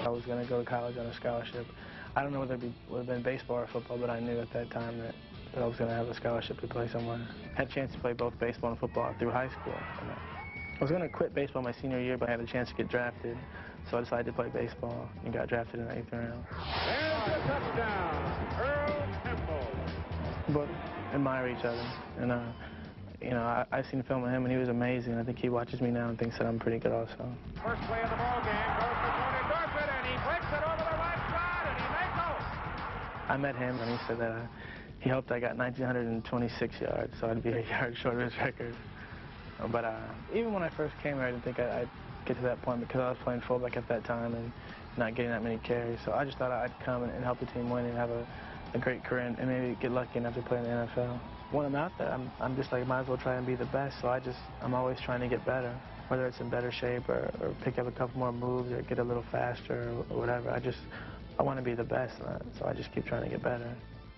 I was going to go to college on a scholarship. I don't know whether it would have been baseball or football, but I knew at that time that I was going to have a scholarship to play somewhere. I had a chance to play both baseball and football through high school. I was going to quit baseball my senior year, but I had a chance to get drafted, so I decided to play baseball and got drafted in the 8th round. There's a touchdown, Earl Temple. But admire each other, and you know, I seen film of him, and he was amazing. I think he watches me now and thinks that I'm pretty good also. First play of the ball game goes to Tony Dorsett, and he breaks it over the right side, and he may go. I met him, and he said that he hoped I got 1,926 yards, so I'd be a yard short of his record. But even when I first came here, I didn't think I'd get to that point because I was playing fullback at that time and not getting that many carries. So I just thought I'd come and help the team win and have a great career and maybe get lucky enough to play in the NFL. When I'm out there, I'm just like, might as well try and be the best. So I'm always trying to get better, whether it's in better shape or pick up a couple more moves or get a little faster or whatever. I want to be the best, so I just keep trying to get better.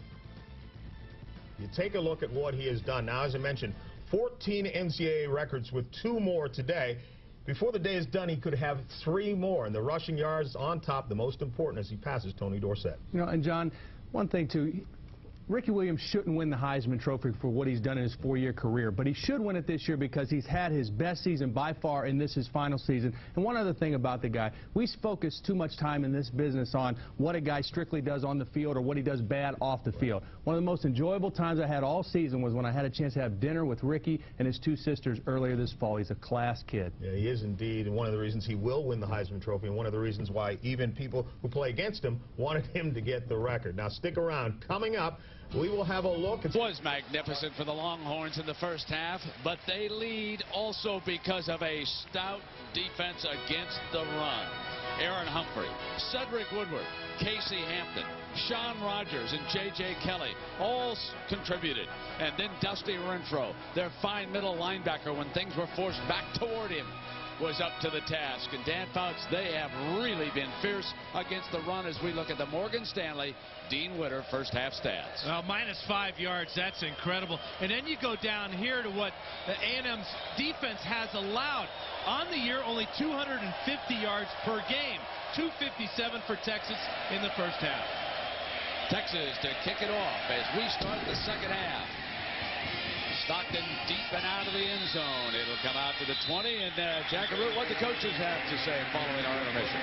You take a look at what he has done. Now, as I mentioned, 14 NCAA records with 2 more today. Before the day is done, he could have 3 more, and the rushing yards on top, the most important as he passes Tony Dorsett. You know, and John, one thing too, Ricky Williams shouldn't win the Heisman Trophy for what he's done in his 4-year career, but he should win it this year because he's had his best season by far, and this is his final season. And one other thing about the guy, we focus too much time in this business on what a guy strictly does on the field or what he does bad off the field. One of the most enjoyable times I had all season was when I had a chance to have dinner with Ricky and his 2 sisters earlier this fall. He's a class kid. Yeah, he is indeed, and one of the reasons he will win the Heisman Trophy, and one of the reasons why even people who play against him wanted him to get the record. Now, stick around. Coming up, we will have a look. It was magnificent for the Longhorns in the first half, but they lead also because of a stout defense against the run. Aaron Humphrey, Cedric Woodward, Casey Hampton, Sean Rogers, and J.J. Kelly all contributed. And then Dusty Renfro, their fine middle linebacker, when things were forced back toward him, was up to the task. And Dan Fouts, they have really been fierce against the run as we look at the Morgan Stanley Dean Witter first half stats. Well, -5 yards, that's incredible. And then you go down here to what the A&M's defense has allowed. On the year, only 250 yards per game. 257 for Texas in the first half. Texas to kick it off as we start the second half. Stockton deep and out of the end zone. It'll come out to the 20, and Jackaroo, what the coaches have to say following our intermission.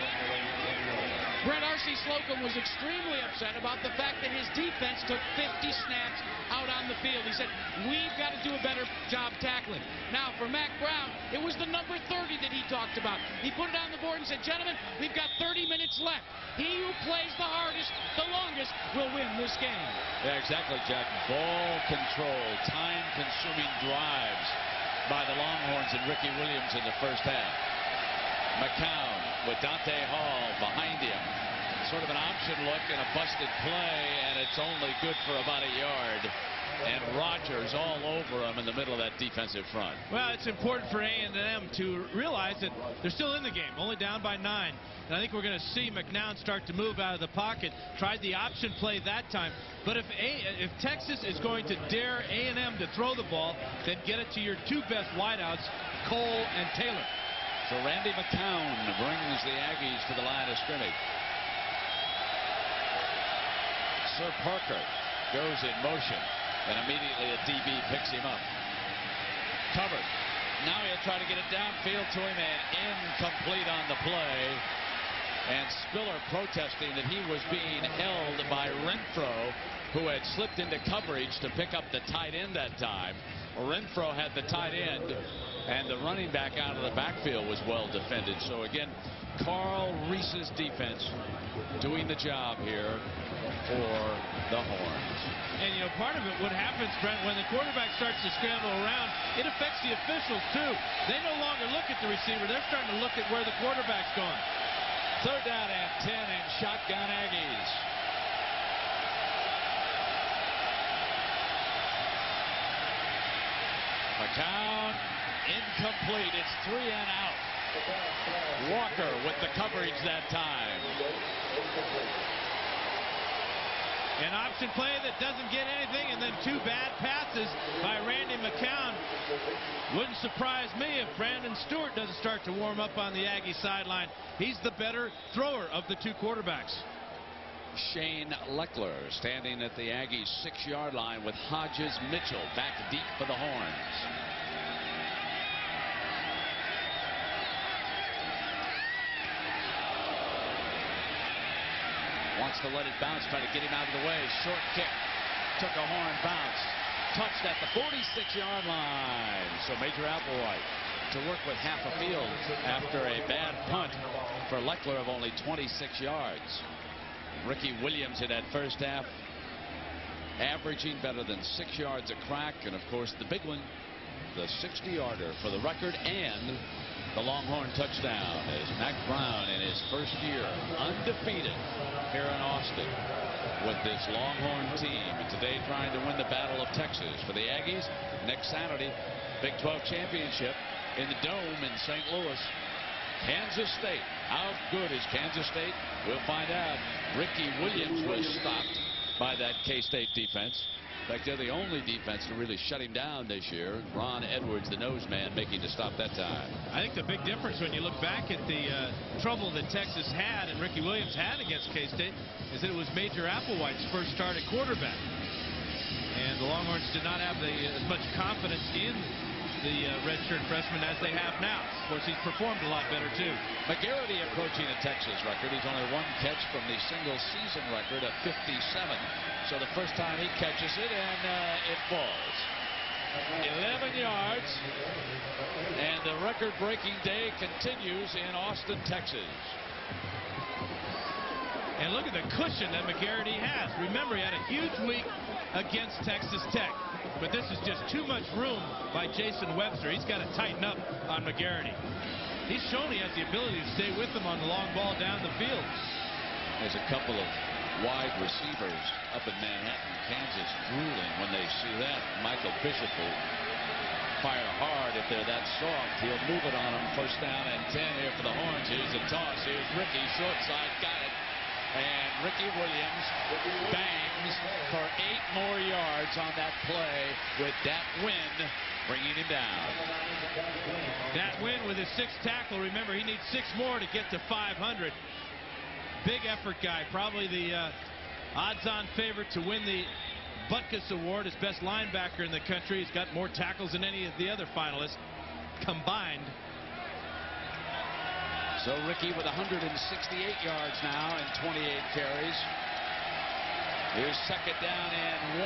Brett R.C. Slocum was extremely upset about the fact that his defense took 50 snaps out on the field. He said, we've got to do a better job tackling. Now, for Mack Brown, it was the number 30 that he talked about. He put it on the board and said, gentlemen, we've got 30 minutes left. He who plays the hardest, the longest, will win this game. Yeah, exactly, Jack. Ball control, time-consuming drives by the Longhorns and Ricky Williams in the first half. McCown with Dante Hall behind him. Sort of an option look and a busted play, and it's only good for about a yard. And Rogers all over him in the middle of that defensive front. Well, it's important for A&M to realize that they're still in the game, only down by 9. And I think we're going to see McNown start to move out of the pocket. Tried the option play that time. But if Texas is going to dare A&M to throw the ball, then get it to your 2 best wideouts, Cole and Taylor. So Randy McCown brings the Aggies to the line of scrimmage. Sir Parker goes in motion, and immediately a DB picks him up. Covered. Now he'll try to get it downfield to him, and incomplete on the play. And Spiller protesting that he was being held by Renfro, who had slipped into coverage to pick up the tight end that time. Renfro had the tight end, and the running back out of the backfield was well defended. So again, Carl Reese's defense doing the job here for the Horns. And, you know, part of it, what happens, Brent, when the quarterback starts to scramble around, it affects the officials, too. They no longer look at the receiver. They're starting to look at where the quarterback's going. Third down and 10, and shotgun Aggies. McCown, incomplete. It's 3 and out. Walker with the coverage that time. An option play that doesn't get anything, and then 2 bad passes by Randy McCown. Wouldn't surprise me if Brandon Stewart doesn't start to warm up on the Aggie sideline. He's the better thrower of the 2 quarterbacks. Shane Leckler standing at the Aggies' 6-yard line with Hodges Mitchell back deep for the Horns. Wants to let it bounce, try to get him out of the way. Short kick. Took a Horn bounce. Touched at the 46-yard line. So Major Applewhite to work with half a field after a bad punt for Leckler of only 26 yards. Ricky Williams in that first half averaging better than 6 yards a crack. And, of course, the big one, the 60-yarder for the record and the Longhorn touchdown as Mack Brown in his first year undefeated here in Austin with this Longhorn team. And today trying to win the Battle of Texas for the Aggies. Next Saturday, Big 12 championship in the Dome in St. Louis. Kansas State. How good is Kansas State? We'll find out. Ricky Williams was stopped by that K-State defense. In fact, they're the only defense to really shut him down this year. Ron Edwards, the nose man, making the stop that time. I think the big difference when you look back at the trouble that Texas had and Ricky Williams had against K-State is that it was Major Applewhite's first start at quarterback. And the Longhorns did not have as much confidence in the redshirt freshman as they have now. Of course, he's performed a lot better, too. McGarity approaching a Texas record. He's only 1 catch from the single-season record of 57. So the first time he catches it, and it falls. 11 yards, and the record-breaking day continues in Austin, Texas. And look at the cushion that McGarity has. Remember, he had a huge week against Texas Tech. But this is just too much room by Jason Webster. He's got to tighten up on McGarity. He's shown he has the ability to stay with him on the long ball down the field. There's a couple of wide receivers up in Manhattan, Kansas, drooling when they see that. Michael Bishop will fire hard if they're that soft. He'll move it on them. First down and 10 here for the Horns. Here's the toss. Here's Ricky. Short side. Got it. And Ricky Williams bangs for 8 more yards on that play with Dat Wynn bringing him down. Dat Wynn with his 6th tackle. Remember, he needs 6 more to get to 500. Big effort guy. Probably the odds-on favorite to win the Butkus Award as best linebacker in the country. He's got more tackles than any of the other finalists combined. So Ricky with 168 yards now and 28 carries. Here's second down and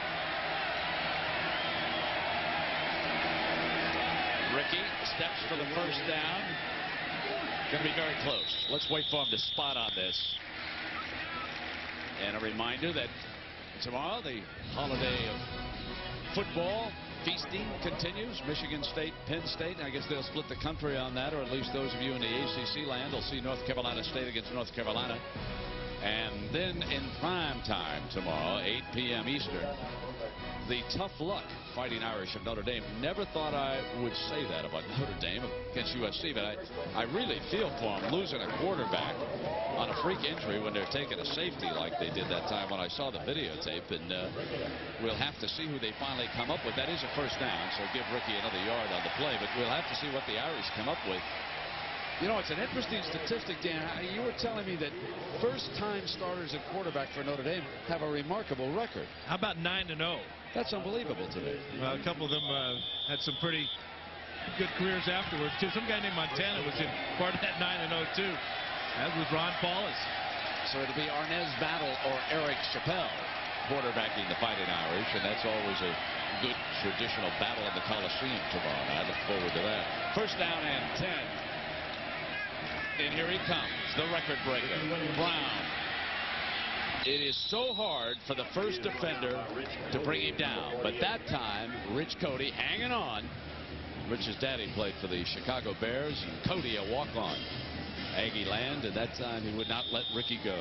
1. Ricky steps for the first down. Going to be very close. Let's wait for him to spot on this. And a reminder that tomorrow the holiday of football feasting continues. Michigan State, Penn State. I guess they'll split the country on that, or at least those of you in the ACC land will see North Carolina State against North Carolina. And then in prime time tomorrow, 8 p.m. Eastern, the tough luck Fighting Irish of Notre Dame. Never thought I would say that about Notre Dame against USC, but I really feel for them losing a quarterback on a freak injury when they're taking a safety like they did that time when I saw the videotape. And we'll have to see who they finally come up with. That is a first down, so give Ricky another yard on the play, but we'll have to see what the Irish come up with. You know, it's an interesting statistic, Dan. You were telling me that first-time starters at quarterback for Notre Dame have a remarkable record. How about 9-0? That's unbelievable to me. Well, a couple of them had some pretty good careers afterwards, too. Some guy named Montana was in part of that 9-0, too. That was Ron Paulus. So it'll be Arnez Battle or Eric Chappelle quarterbacking the Fighting Irish, and that's always a good traditional battle in the Coliseum tomorrow night. I look forward to that. First down and 10. And here he comes, the record breaker, Brown. It is so hard for the first defender to bring him down, but that time, Rich Cody hanging on. Rich's daddy played for the Chicago Bears, and Cody a walk-on. Aggie land, and that time he would not let Ricky go.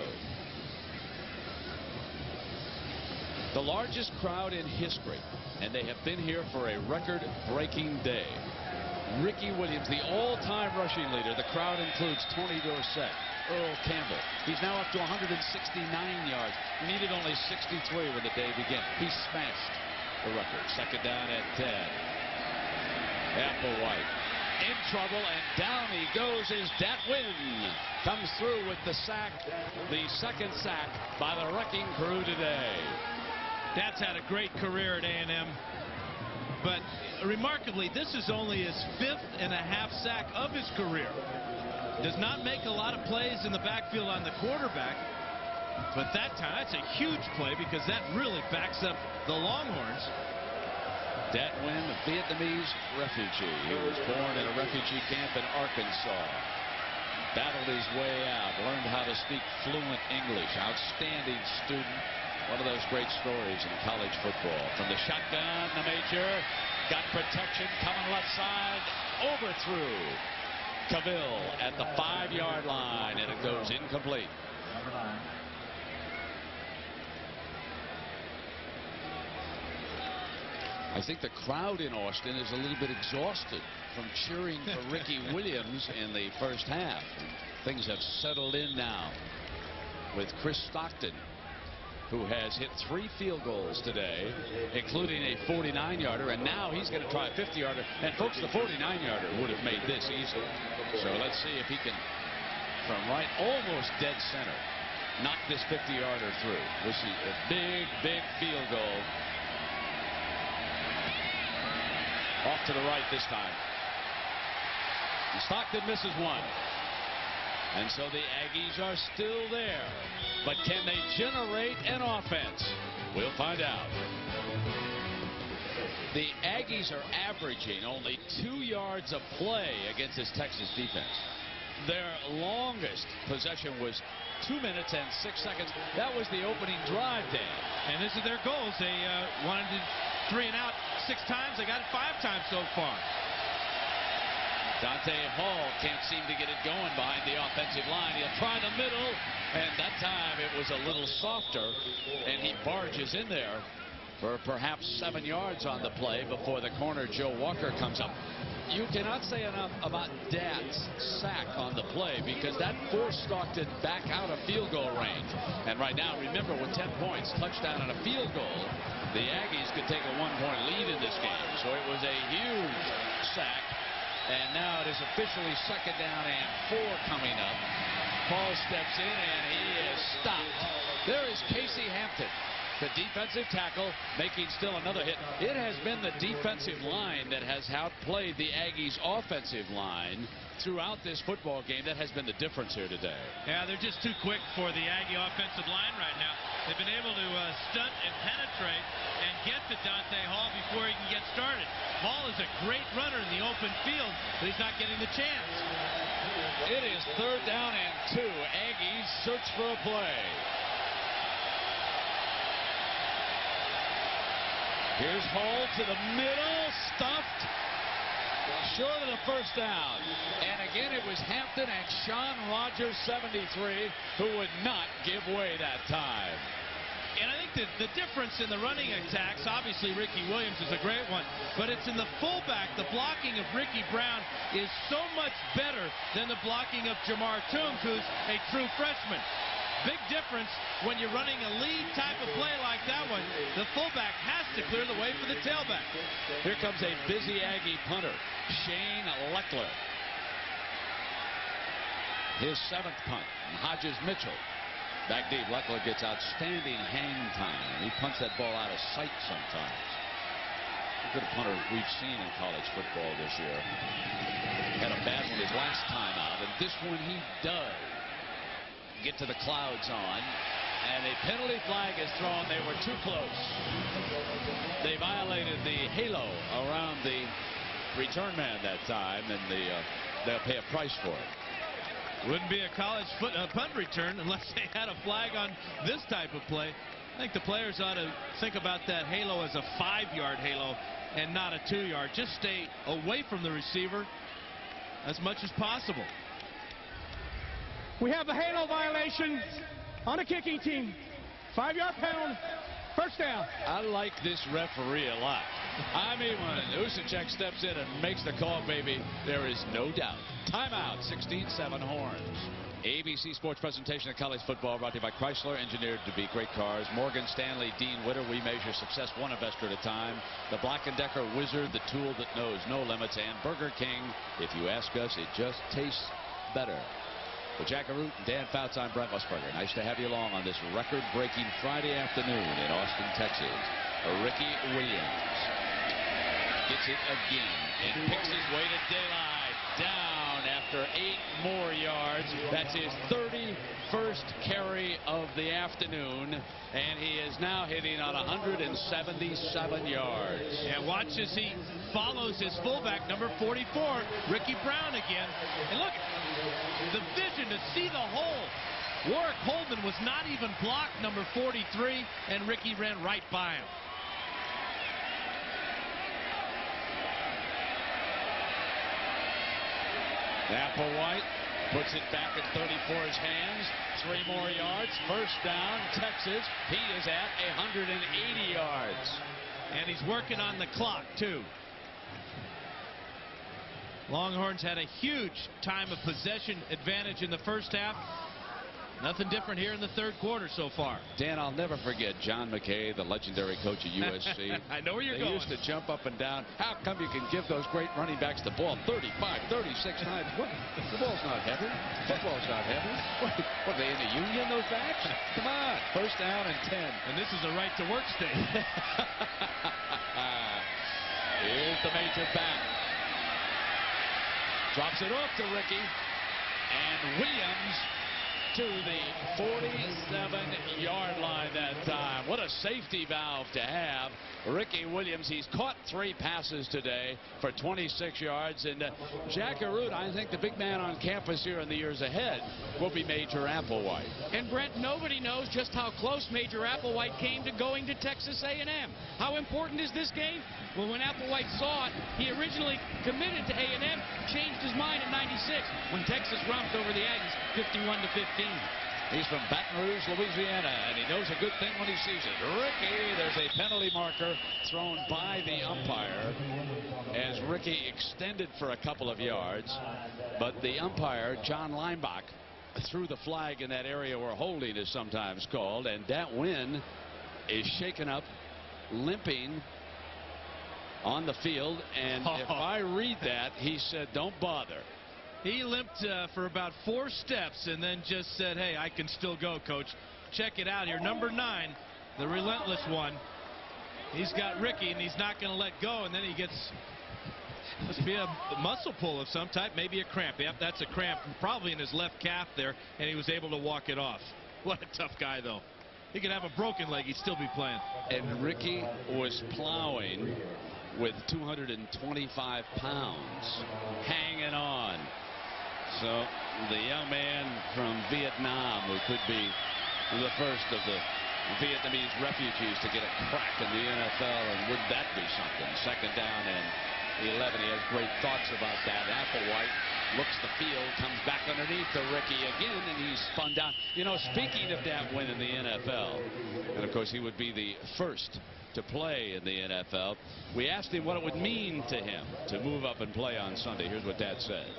The largest crowd in history, and they have been here for a record-breaking day. Ricky Williams, the all-time rushing leader. The crowd includes Tony Dorsett, Earl Campbell. He's now up to 169 yards. Needed only 63 when the day began. He smashed the record. Second down at 10. Applewhite in trouble, and down he goes is Datwin. Comes through with the sack, the second sack by the wrecking crew today. Dat's had a great career at A&M. But remarkably, this is only his 5th and a half sack of his career. Does not make a lot of plays in the backfield on the quarterback. But that time, that's a huge play because that really backs up the Longhorns. Datwin, a Vietnamese refugee. He was born in a refugee camp in Arkansas. Battled his way out, learned how to speak fluent English. Outstanding student. One of those great stories in college football. From the shotgun, the major got protection, coming left side, overthrew Cavill at the 5-yard line, and it goes incomplete. I think the crowd in Austin is a little bit exhausted from cheering for Ricky Williams in the first half. Things have settled in now with Chris Stockton, who has hit 3 field goals today, including a 49-yarder, and now he's going to try a 50-yarder. And folks, the 49-yarder would have made this easy. So let's see if he can, from right almost dead center, knock this 50-yarder through. This is a big, big field goal. Off to the right this time. And Stockton misses one. And so the Aggies are still there. But can they generate an offense? We'll find out. The Aggies are averaging only 2 yards of play against this Texas defense. Their longest possession was 2 minutes and 6 seconds. That was the opening drive, Dan. And this is their goals. They wanted to 3 and out 6 times. They got it 5 times so far. Dante Hall can't seem to get it going behind the offensive line. He'll try the middle, and that time it was a little softer, and he barges in there for perhaps 7 yards on the play before the corner, Joe Walker, comes up. You cannot say enough about Dat's sack on the play because that forced Stockton back out of field goal range. And right now, remember, with 10 points, touchdown and a field goal, the Aggies could take a 1-point lead in this game. So it was a huge sack. And now it is officially second down and 4 coming up. Paul steps in and he is stopped. There is Casey Hampton, the defensive tackle, making still another hit. It has been the defensive line that has outplayed the Aggies' offensive line throughout this football game. That has been the difference here today. Yeah, they're just too quick for the Aggie offensive line right now. They've been able to stunt and penetrate and get to Dante Hall before he can get started. Hall is a great runner in the open field, but he's not getting the chance. It is third down and 2. Aggies search for a play. Here's Hall to the middle, stuffed, short of the first down. And again, it was Hampton and Sean Rogers, 73, who would not give way that time. And I think that the difference in the running attacks, obviously Ricky Williams is a great one, but it's in the fullback. The blocking of Ricky Brown is so much better than the blocking of Jamar Toombs, who's a true freshman. Big difference when you're running a lead type of play like that one. The fullback has to clear the way for the tailback. Here comes a busy Aggie punter, Shane Leckler. His 7th punt, Hodges Mitchell. Back deep, Leckler gets outstanding hang time. He punts that ball out of sight sometimes. A good punter we've seen in college football this year. Had a bad one his last time out, and this one he does get to the clouds on, and a penalty flag is thrown. They were too close. They violated the halo around the return man that time, and they'll pay a price for it. Wouldn't be a college punt return unless they had a flag on this type of play. I think the players ought to think about that halo as a 5-yard halo and not a 2-yard. Just stay away from the receiver as much as possible. We have a halo violation on the kicking team. 5-yard penalty, first down. I like this referee a lot. I mean, when Usacek steps in and makes the call, baby, there is no doubt. Timeout, 16-7 Horns. ABC Sports presentation of college football brought to you by Chrysler, engineered to be great cars. Morgan Stanley, Dean Witter, we measure success one investor at a time. The Black & Decker Wizard, the tool that knows no limits. And Burger King, if you ask us, it just tastes better. With Jack Arute and Dan Fouts, I'm Brent Musburger. Nice to have you along on this record-breaking Friday afternoon in Austin, Texas. Ricky Williams gets it again and picks his way to daylight. Down after 8 more yards. That's his 31st carry of the afternoon, and he is now hitting on 177 yards. And watch as he follows his fullback, number 44, Ricky Brown again. And look, the vision to see the hole. Warwick Holman was not even blocked, number 43, and Ricky ran right by him. Applewhite puts it back at 34's hands. 3 more yards. First down, Texas. He is at 180 yards. And he's working on the clock, too. Longhorns had a huge time of possession advantage in the first half. Nothing different here in the third quarter so far. Dan, I'll never forget John McKay, the legendary coach at USC. I know where you're going. They going. used to jump up and down. How come you can give those great running backs the ball 35, 36 times? What? The ball's not heavy. Football's not heavy. What are they in the union, those backs? Come on. First down and 10. And this is a right-to-work state. Here's the major back. Drops it off to Ricky. And Williams to the 47-yard line that time. What a safety valve to have. Ricky Williams, he's caught 3 passes today for 26 yards. And Jack Arute, I think the big man on campus here in the years ahead will be Major Applewhite. And Brent, nobody knows just how close Major Applewhite came to going to Texas A&M. How important is this game? Well, when Applewhite saw it, he originally committed to A&M, changed his mind in '96 when Texas romped over the Aggies 51-15. He's from Baton Rouge, Louisiana, and he knows a good thing when he sees it. Ricky, there's a penalty marker thrown by the umpire as Ricky extended for a couple of yards, but the umpire, John Leinbach, threw the flag in that area where holding is sometimes called, and that win is shaken up, limping on the field, and if I read that, he said, don't bother. He limped for about 4 steps and then just said, hey, I can still go, coach. Check it out here. Number 9, the relentless one. He's got Ricky, and he's not going to let go, and then he gets, must be a muscle pull of some type, maybe a cramp. Yep, that's a cramp, probably in his left calf there, and he was able to walk it off. What a tough guy, though. He could have a broken leg, he'd still be playing. And Ricky was plowing with 225 pounds, hanging on. So the young man from Vietnam, who could be the first of the Vietnamese refugees to get a crack in the NFL, and wouldn't that be something? Second down and 11. He has great thoughts about that. Applewhite looks the field, comes back underneath to Ricky again, and he's spun down. You know, speaking of that win in the NFL, and of course he would be the first to play in the NFL, we asked him what it would mean to him to move up and play on Sunday. Here's what Dad said.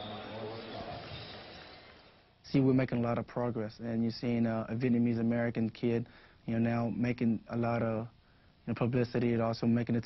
See, we're making a lot of progress, and you're seeing a Vietnamese American kid, now making a lot of publicity, and also making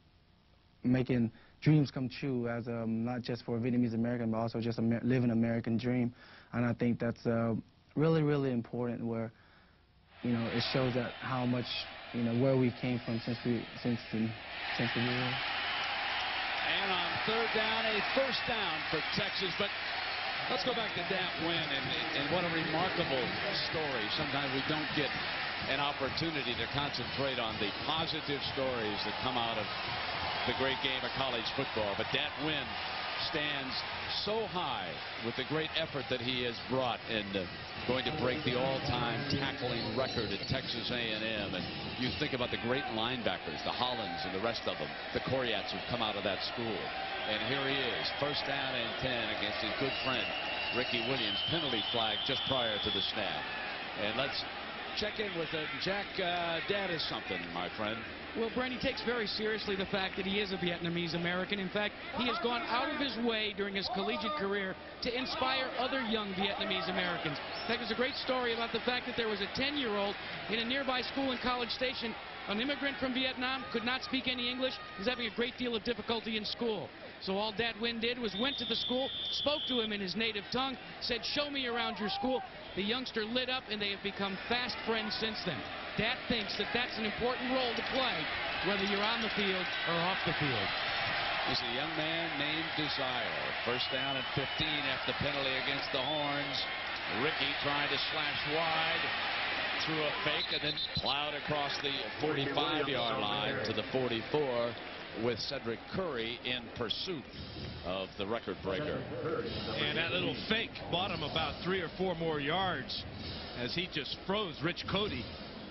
dreams come true as not just for a Vietnamese American, but also just living an American dream. And I think that's really, really important. Where it shows that how much where we came from since the war. And on third down, a first down for Texas, but let's go back to that win, and what a remarkable story. Sometimes we don't get an opportunity to concentrate on the positive stories that come out of the great game of college football, but that win stands so high with the great effort that he has brought in going to break the all-time tackling record at Texas A&M. And you think about the great linebackers, the Hollands and the rest of them, the Coriats who've come out of that school. And here he is, first down and 10 against his good friend Ricky Williams. Penalty flag just prior to the snap. And let's check in with him. Jack, Dad is something, my friend. Well, Brent, he takes very seriously the fact that he is a Vietnamese American. In fact, he has gone out of his way during his collegiate career to inspire other young Vietnamese Americans. In fact, there's a great story about the fact that there was a 10-year-old in a nearby school in College Station, an immigrant from Vietnam, could not speak any English, was having a great deal of difficulty in school. So all Dad Nguyen did was went to the school, spoke to him in his native tongue, said, "Show me around your school." The youngster lit up, and they have become fast friends since then. Dad thinks that that's an important role to play, whether you're on the field or off the field. He's a young man named Desire. First down and 15 after the penalty against the Horns. Ricky trying to slash wide, threw a fake, and then plowed across the 45-yard line to the 44 with Cedric Curry in pursuit of the record breaker. And that little fake bought him about 3 or 4 more yards as he just froze Rich Cody.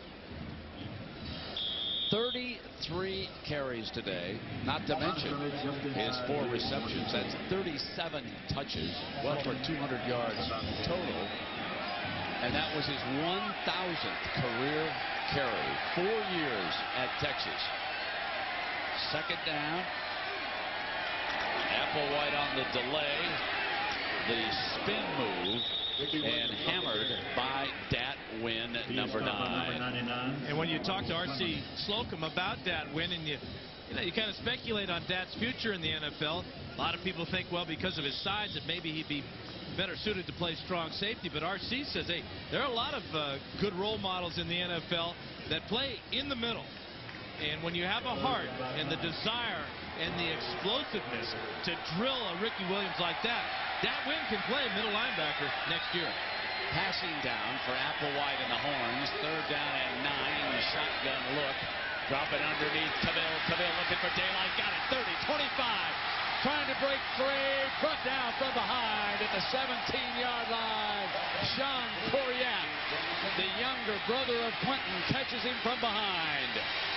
33 carries today, not to mention his 4 receptions. That's 37 touches, well over 200 yards total. And that was his 1,000th career carry, 4 years at Texas. Second down. Applewhite on the delay. The spin move. And hammered by Dat Nguyen, number 9. And when you talk to R.C. Slocum about Dat Nguyen, and you kind of speculate on Dat's future in the NFL, a lot of people think, well, because of his size, that maybe he'd be better suited to play strong safety. But R.C. says, hey, there are a lot of good role models in the NFL that play in the middle. And when you have a heart and the desire and the explosiveness to drill a Ricky Williams like that, Dat Nguyen can play middle linebacker next year. Passing down for Applewhite and the Horns. Third down and 9. Shotgun look. Drop it underneath Cavill. Cavill looking for daylight. Got it. 30, 25. Trying to break free. Brought down from behind at the 17-yard line. Sean Coryat, the younger brother of Quentin, catches him from behind.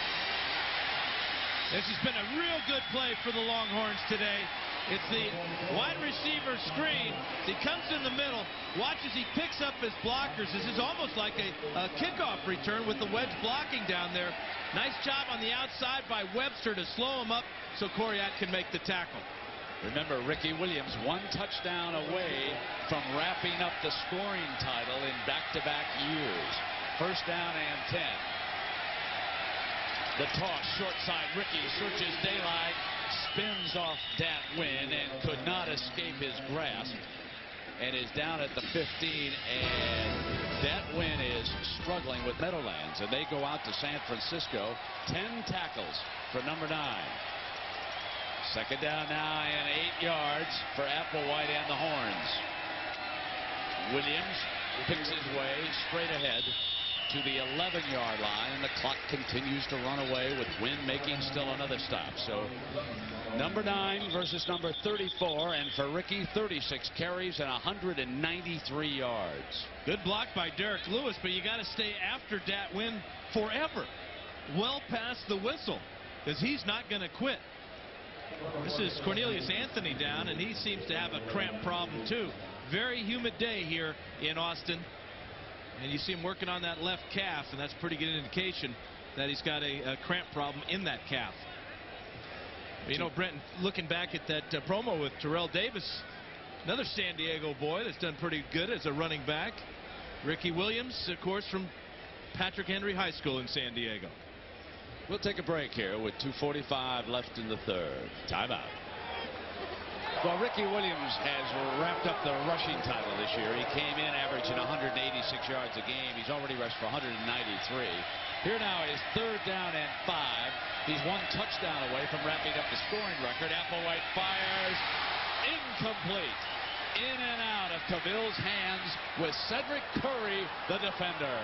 This has been a real good play for the Longhorns today. It's the wide receiver screen. He comes in the middle, watches, he picks up his blockers. This is almost like a kickoff return with the wedge blocking down there. Nice job on the outside by Webster to slow him up so Coryat can make the tackle. Remember, Ricky Williams 1 touchdown away from wrapping up the scoring title in back-to-back years. First down and 10. The toss, short side, Ricky searches daylight, spins off Dat Nguyen and could not escape his grasp and is down at the 15, and Dat Nguyen is struggling with Meadowlands, and they go out to San Francisco. 10 tackles for number 9. Second down now and 8 yards for Applewhite and the Horns. Williams picks his way straight ahead to the 11-yard line, and the clock continues to run away with Nguyen making still another stop. So number 9 versus number 34, and for Ricky, 36 carries and 193 yards. Good block by Derek Lewis, but you got to stay after Dat Nguyen forever, well past the whistle, because he's not going to quit. This is Cornelius Anthony down, and he seems to have a cramp problem too. Very humid day here in Austin. And you see him working on that left calf, and that's a pretty good indication that he's got a cramp problem in that calf. But, you know, Brenton, looking back at that promo with Terrell Davis, another San Diego boy that's done pretty good as a running back. Ricky Williams, of course, from Patrick Henry High School in San Diego. We'll take a break here with 2:45 left in the third. Timeout. Well, Ricky Williams has wrapped up the rushing title this year. He came in averaging 186 yards a game. He's already rushed for 193. Here now is third down and 5. He's 1 touchdown away from wrapping up the scoring record. Applewhite fires. Incomplete. In and out of Cavill's hands with Cedric Curry, the defender.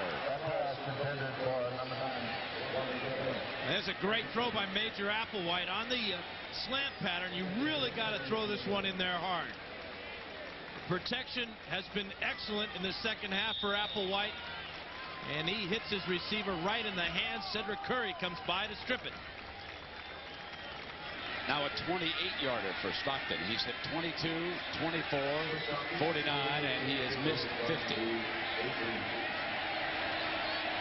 That's a great throw by Major Applewhite on the slant pattern. You really got to throw this one in there hard. Protection has been excellent in the second half for Applewhite, and he hits his receiver right in the hands. Cedric Curry comes by to strip it. Now a 28-yarder for Stockton. He's hit 22, 24, 49, and he has missed 50.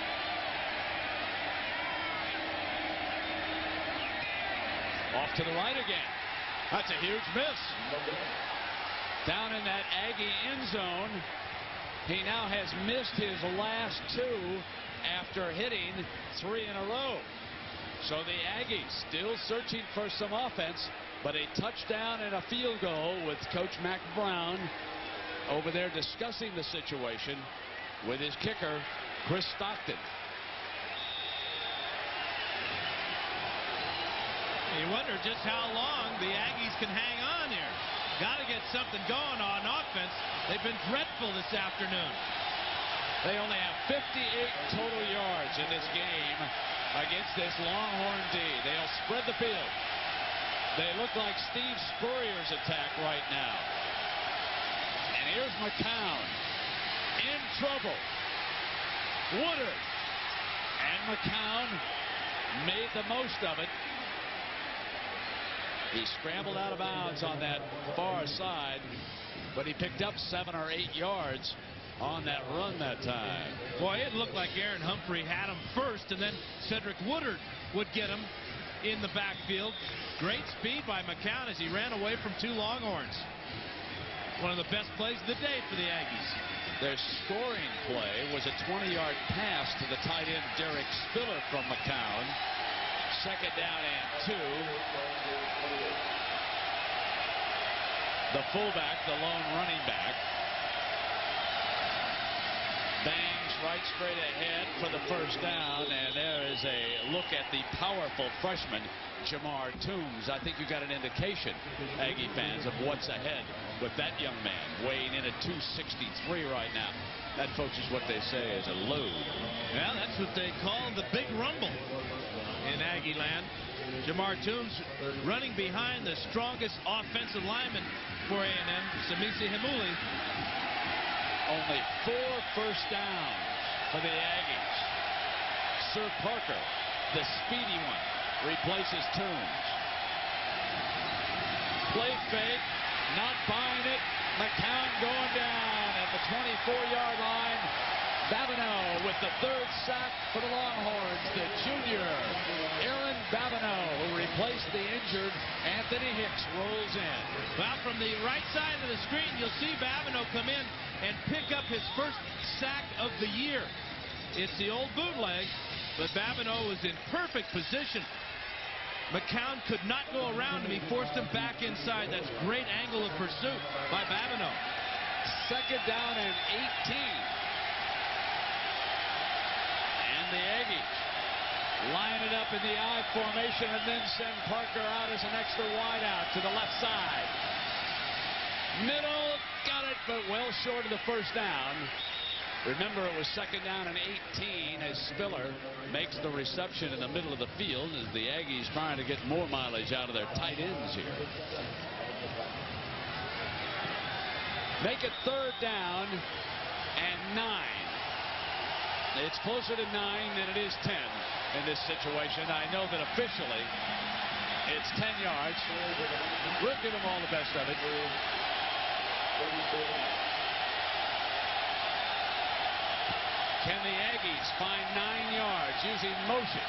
Off to the right again. That's a huge miss. Down in that Aggie end zone. He now has missed his last 2 after hitting 3 in a row. So the Aggies still searching for some offense, but a touchdown and a field goal with Coach Mac Brown over there discussing the situation with his kicker, Chris Stockton. You wonder just how long the Aggies can hang on here. Got to get something going on offense. They've been dreadful this afternoon. They only have 58 total yards in this game against this Longhorn D. They'll spread the field. They look like Steve Spurrier's attack right now. And here's McCown in trouble. Woodard. And McCown made the most of it. He scrambled out of bounds on that far side, but he picked up 7 or 8 yards on that run that time. Boy, it looked like Aaron Humphrey had him first, and then Cedric Woodard would get him in the backfield. Great speed by McCown as he ran away from 2 Longhorns. One of the best plays of the day for the Aggies. Their scoring play was a 20-yard pass to the tight end Derek Spiller from McCown. Second down and 2. The fullback, the lone running back, bangs right straight ahead for the first down, and there is a look at the powerful freshman, Jamar Toombs. I think you got an indication, Aggie fans, of what's ahead with that young man, weighing in at 263 right now. That, folks, is what they say is a load. Well, that's what they call the big rumble in Aggie land. Jamar Toombs running behind the strongest offensive lineman for A&M, Samisi Himuli. Only 4 first downs for the Aggies. Sir Parker, the speedy one, replaces Toombs. Play fake, not buying it. McCown going down at the 24-yard line. Babineau with the 3rd sack for the Longhorns. The junior, Aaron Babineau, who replaced the injured Anthony Hicks, rolls in. Well, from the right side of the screen, you'll see Babineau come in and pick up his first sack of the year. It's the old bootleg, but Babineau was in perfect position. McCown could not go around him. He forced him back inside. That's great angle of pursuit by Babineau. Second down and 18. And the Aggies line it up in the I formation and then send Parker out as an extra wide out to the left side. Middle, got it, but well short of the first down. Remember, it was second down and 18 as Spiller makes the reception in the middle of the field as the Aggies trying to get more mileage out of their tight ends here. Make it third down and 9. It's closer to 9 than it is 10 in this situation. I know that officially it's 10 yards. We'll give them all the best of it. Can the Aggies find 9 yards using motion?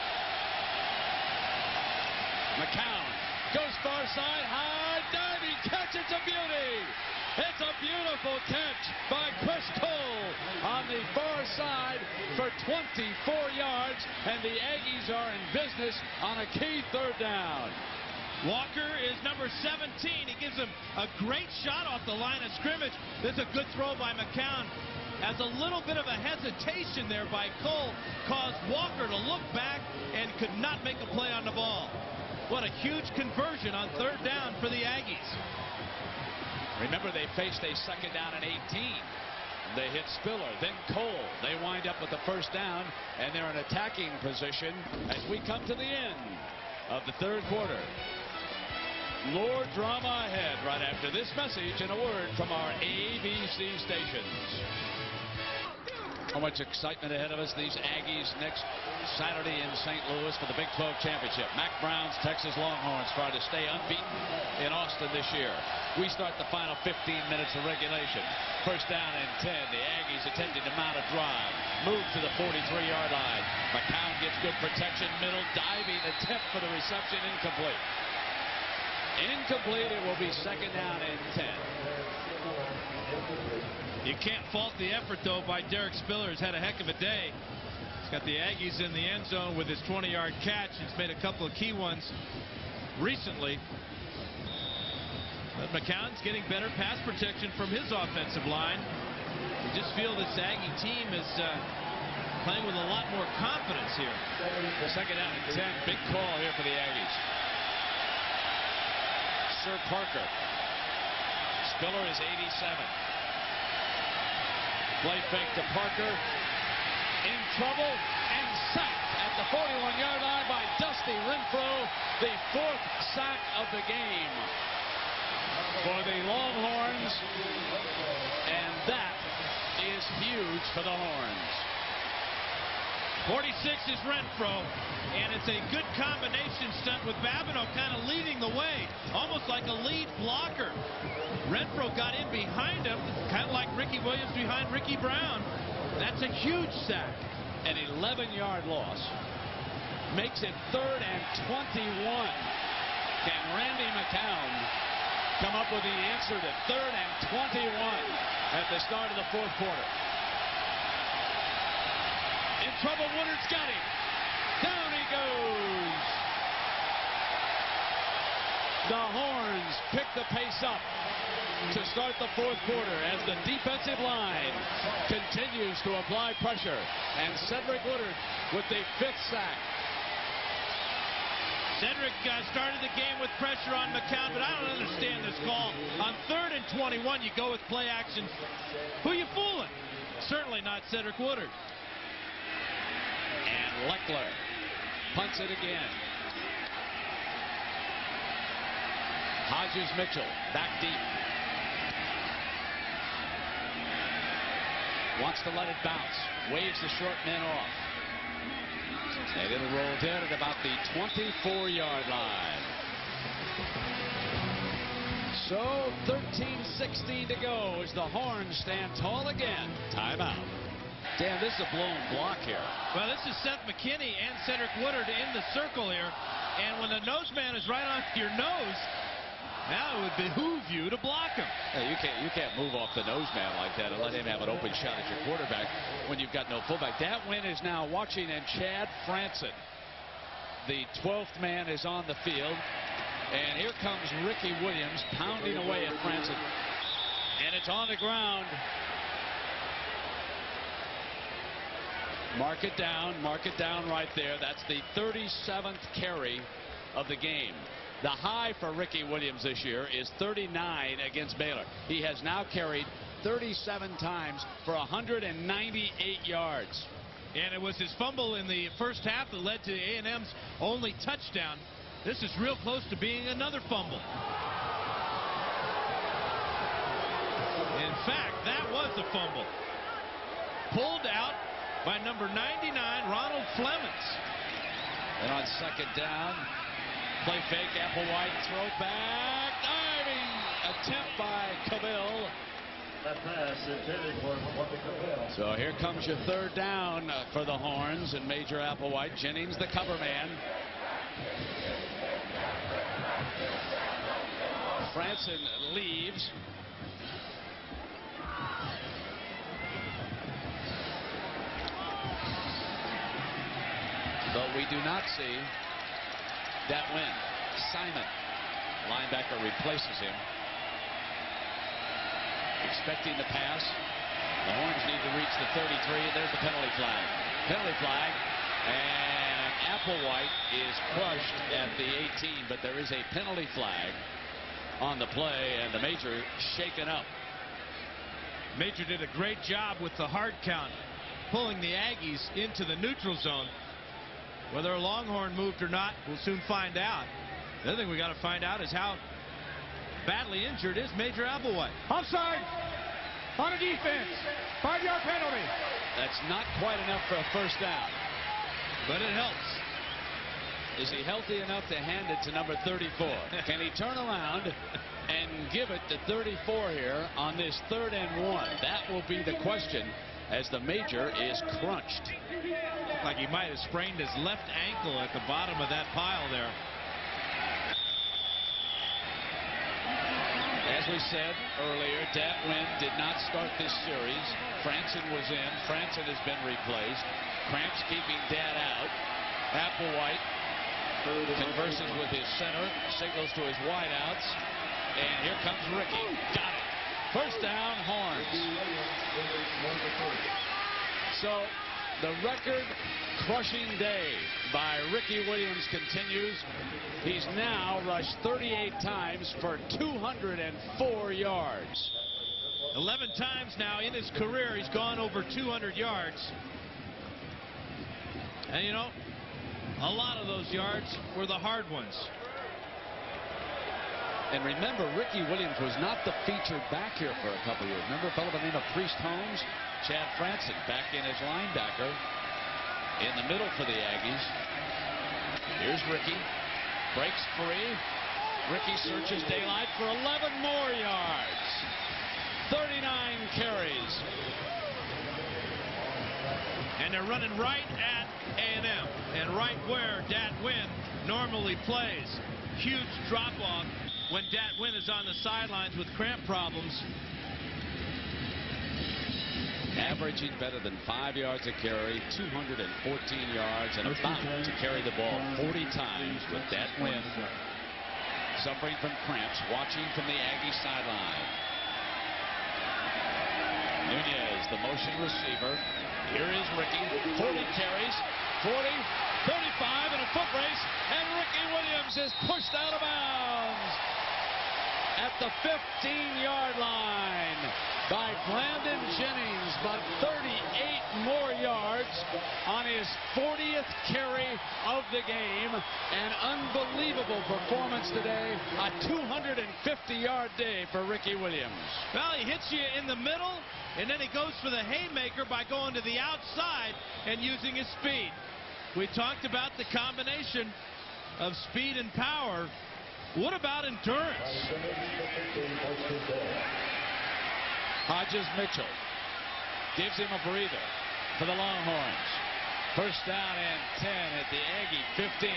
McCown goes far side, high diving catch. It's a beauty. It's a beautiful catch by Chris Cole on the far side for 24 yards, and the Aggies are in business on a key third down. Walker is number 17. He gives him a great shot off the line of scrimmage. This is a good throw by McCown, as a little bit of a hesitation there by Cole caused Walker to look back and could not make a play on the ball. What a huge conversion on third down for the Aggies. Remember, they faced a second down and 18. They hit Spiller, then Cole. They wind up with the first down, and they're in attacking position as we come to the end of the third quarter. More drama ahead right after this message and a word from our ABC stations. So much excitement ahead of us. These Aggies next Saturday in St. Louis for the Big 12 Championship. Mac Brown's Texas Longhorns trying to stay unbeaten in Austin this year. We start the final 15 minutes of regulation. First down and 10. The Aggies attempting to mount a drive. Move to the 43-yard line. McCown gets good protection. Middle diving attempt for the reception, incomplete. Incomplete. It will be 2nd down and 10. You can't fault the effort, though, by Derek Spiller. He's had a heck of a day. He's got the Aggies in the end zone with his 20-yard catch. He's made a couple of key ones recently. But McCown's getting better pass protection from his offensive line. You just feel this Aggie team is playing with a lot more confidence here. 2nd down and 10. Big call here for the Aggies. Sir Parker. Spiller is 87. Play fake to Parker. In trouble and sacked at the 41-yard line by Dusty Renfro. The 4th sack of the game for the Longhorns. And that is huge for the Horns. 46 is Renfro, and it's a good combination stunt with Babineau kind of leading the way, almost like a lead blocker. Renfro got in behind him, kind of like Ricky Williams behind Ricky Brown. That's a huge sack. An 11-yard loss makes it 3rd and 21. Can Randy McCown come up with the answer to 3rd and 21 at the start of the 4th quarter? In trouble, Woodard's got him. Down he goes. The Horns pick the pace up to start the 4th quarter as the defensive line continues to apply pressure. And Cedric Woodard with the 5th sack. Cedric started the game with pressure on McCown, but I don't understand this call. On 3rd and 21, you go with play action. Who you fooling? Certainly not Cedric Woodard. And Leckler punts it again. Hodges Mitchell back deep. Wants to let it bounce. Waves the short men off. And it'll roll down at about the 24-yard line. So 13-16 to go as the Horns stand tall again. Timeout. Dan, this is a blown block here. Well, this is Seth McKinney and Cedric Woodard in the circle here. And when the nose man is right on your nose, now it would behoove you to block him. Yeah, you can't move off the nose man like that and let him have an open shot at your quarterback when you've got no fullback. Dat Nguyen is now watching, and Chad Franson, the 12th man, is on the field. And here comes Ricky Williams pounding away at Franson. And it's on the ground. Mark it down right there. That's the 37th carry of the game. The high for Ricky Williams this year is 39 against Baylor. He has now carried 37 times for 198 yards. And it was his fumble in the first half that led to A&M's only touchdown. This is real close to being another fumble. In fact, that was a fumble. Pulled out by number 99, Ronald Flemings. And on 2nd down, play fake, Applewhite, throw back, diving attempt by Cavill. That pass intended for Cavill. So here comes your 3rd down for the Horns and Major Applewhite. Jennings, the cover man. Franson leaves. But we do not see Dat Nguyen. Simon, linebacker, replaces him. Expecting the pass. The Horns need to reach the 33. There's the penalty flag. Penalty flag. And Applewhite is crushed at the 18. But there is a penalty flag on the play. And the Major shaken up. Major did a great job with the hard count, pulling the Aggies into the neutral zone. Whether a Longhorn moved or not, we'll soon find out. The other thing we got to find out is how badly injured is Major Applewhite. Offside on a defense. 5-yard penalty. That's not quite enough for a 1st down. But it helps. Is he healthy enough to hand it to number 34? Can he turn around and give it to 34 here on this 3rd and 1? That will be the question as the Major is crunched. Like he might have sprained his left ankle at the bottom of that pile there. As we said earlier, Dat Wynn did not start this series. Franson was in. Franson has been replaced. Cramps keeping Dat out. Applewhite converses with his center, signals to his wideouts, and here comes Ricky. Got it. First down, Horns. So the record-crushing day by Ricky Williams continues. He's now rushed 38 times for 204 yards. 11 times now in his career he's gone over 200 yards. And you know, a lot of those yards were the hard ones. And remember, Ricky Williams was not the featured back here for a couple years. Remember a fellow by the name of Priest Holmes? Chad Franson back in as linebacker in the middle for the Aggies. Here's Ricky. Breaks free. Ricky searches daylight for 11 more yards. 39 carries. And they're running right at A&M. And right where Dat Wynn normally plays. Huge drop-off when Dat Wynn is on the sidelines with cramp problems. Averaging better than 5 yards a carry, 214 yards, and about to carry the ball 40 times with Dat Wynn suffering from cramps, watching from the Aggie sideline. Nunez, the motion receiver. Here is Ricky. 40 carries, 40, 35, and a foot race, and Ricky Williams is pushed out of bounds at the 15-yard line by Brandon Jennings, but 38 more yards on his 40th carry of the game. An unbelievable performance today. A 250-yard day for Ricky Williams. Well, he hits you in the middle, and then he goes for the haymaker by going to the outside and using his speed. We talked about the combination of speed and power. What about endurance? Hodges Mitchell gives him a breather for the Longhorns. First down and 10 at the Aggie 15.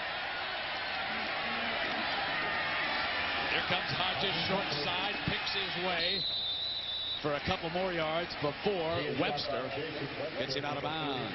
Here comes Hodges, short side, picks his way for a couple more yards before Webster gets him out of bounds.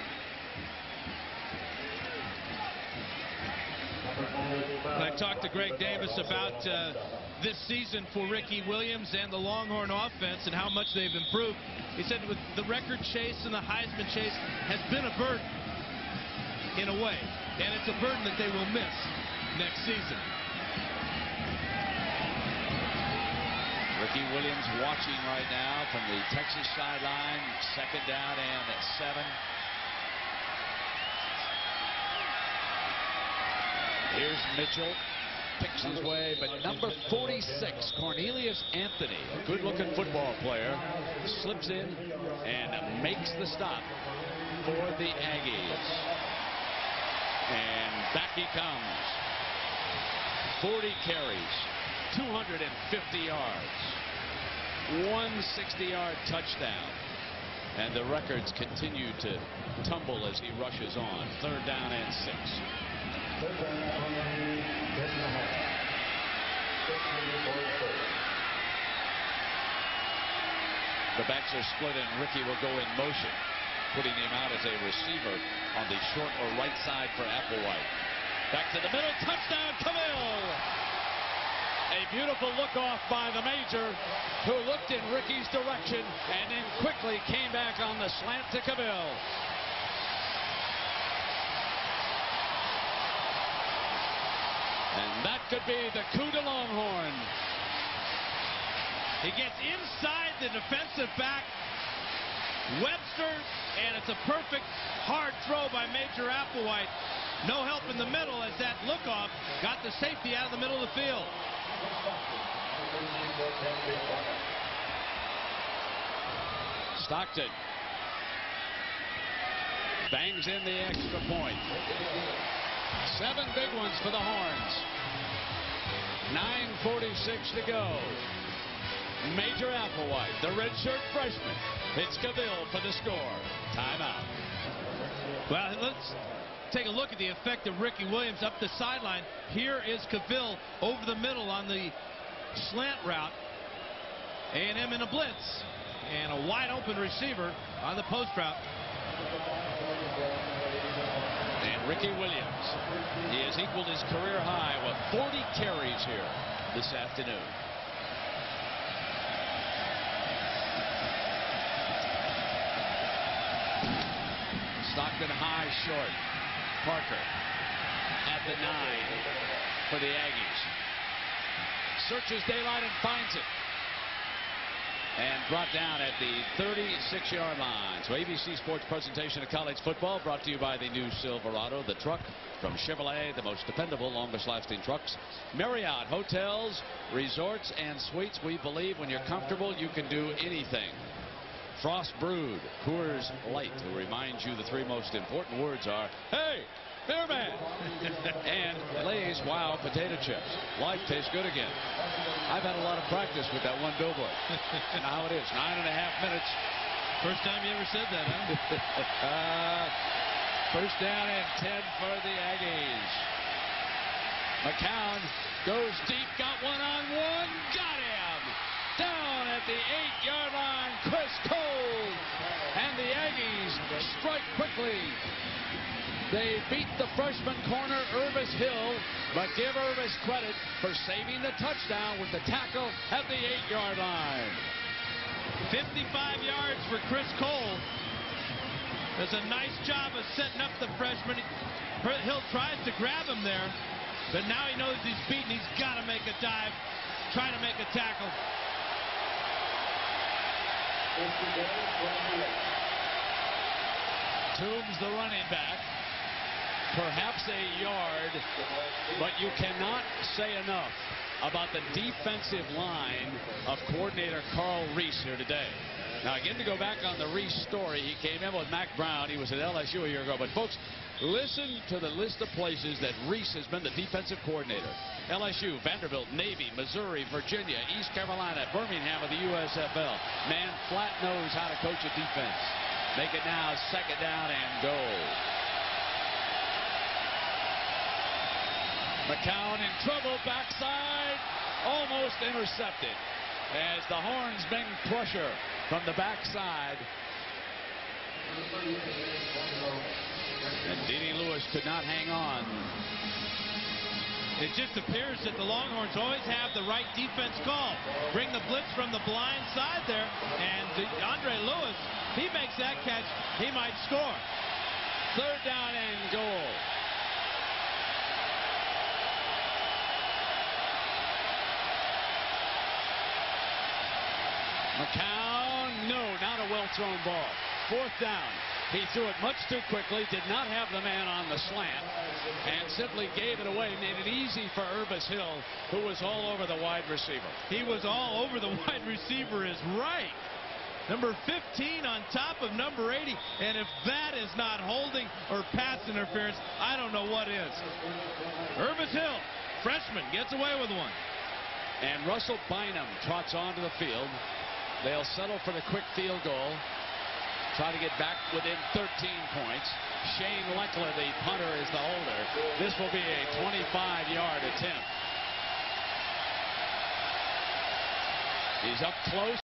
I talked to Greg Davis about this season for Ricky Williams and the Longhorn offense and how much they've improved. He said with the record chase and the Heisman chase has been a burden in a way, and it's a burden that they will miss next season. Ricky Williams watching right now from the Texas sideline. Second down and 7. Here's Mitchell, picks his way, but number 46, Cornelius Anthony, a good-looking football player, slips in and makes the stop for the Aggies. And back he comes. 40 carries, 250 yards, 160-yard touchdown. And the records continue to tumble as he rushes on. Third down and 6. The backs are split and Ricky will go in motion, putting him out as a receiver on the short or right side for Applewhite. Back to the middle, touchdown, Cavill! A beautiful look off by the Major, who looked in Ricky's direction and then quickly came back on the slant to Cavill. And that could be the coup de Longhorn. He gets inside the defensive back, Webster, and it's a perfect hard throw by Major Applewhite. No help in the middle as that look-off got the safety out of the middle of the field. Stockton bangs in the extra point. 7 big ones for the Horns. 9:46 to go. Major Applewhite, the redshirt freshman, hits Cavill for the score. Timeout. Well, let's take a look at the effect of Ricky Williams up the sideline. Here is Cavill over the middle on the slant route. A&M in a blitz. And a wide open receiver on the post route. And Ricky Williams, he has equaled his career high with 40 carries here this afternoon. Stockton high, short. Parker at the 9 for the Aggies. Searches daylight and finds it. And brought down at the 36-yard line. So ABC Sports presentation of college football brought to you by the new Silverado, the truck from Chevrolet, the most dependable, longest-lasting trucks. Marriott, hotels, resorts, and suites. We believe when you're comfortable, you can do anything. Frost Brewed, Coors Light, who reminds you the three most important words are, hey, beer man, and Lay's Wow Potato Chips. Life tastes good again. I've had a lot of practice with that one billboard. And now it is 9.5 minutes. First time you ever said that, huh? First down and 10 for the Aggies. McCown goes deep, got one-on-one, got him. Down at the 8-yard line, Chris Cole. And the Aggies strike quickly. They beat the freshman corner, Urvis Hill, but give Urvis credit for saving the touchdown with the tackle at the 8-yard line. 55 yards for Chris Cole. Does a nice job of setting up the freshman. Hill tries to grab him there, but now he knows he's beaten. He's got to make a dive, try to make a tackle. Toombs the running back. Perhaps a yard, but you cannot say enough about the defensive line of coordinator Carl Reese here today. Now, again, to go back on the Reese story, he came in with Mac Brown. He was at LSU a year ago. But, folks, listen to the list of places that Reese has been the defensive coordinator. LSU, Vanderbilt, Navy, Missouri, Virginia, East Carolina, Birmingham of the USFL. Man flat knows how to coach a defense. Make it now 2nd down and goal. McCown in trouble, backside, almost intercepted as the horns bring pressure from the backside. And Deanie Lewis could not hang on. It just appears that the Longhorns always have the right defense call. Bring the blitz from the blind side there, and Andre Lewis, he makes that catch, he might score. 3rd down and goal. McCown, no, not a well-thrown ball. 4th down. He threw it much too quickly, did not have the man on the slant, and simply gave it away, made it easy for Urvis Hill, who was all over the wide receiver. He was all over the wide receiver is right. Number 15 on top of number 80, and if that is not holding or pass interference, I don't know what is. Urvis Hill, freshman, gets away with one. And Russell Bynum trots onto the field. They'll settle for the quick field goal. Try to get back within 13 points. Shane Leckler, the punter, is the holder. This will be a 25-yard attempt. He's up close.